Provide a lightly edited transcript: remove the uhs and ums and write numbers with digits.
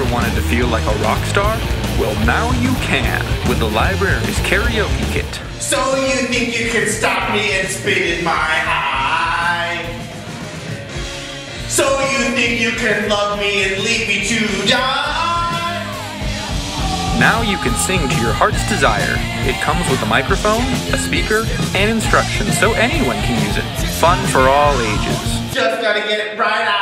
wanted to feel like a rock star? Well, now you can with the library's Karaoke Kit. So you think you can stop me and spit in my eye? So you think you can love me and leave me to die? Now you can sing to your heart's desire. It comes with a microphone, a speaker, and instructions so anyone can use it. Fun for all ages. Just gotta get it right out.